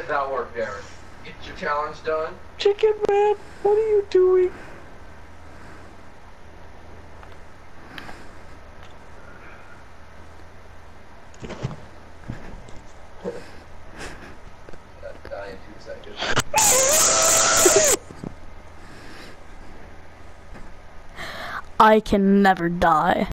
did that work, Darren? Get your challenge done? Chicken Man, what are you doing? Die in 2 seconds. I can never die.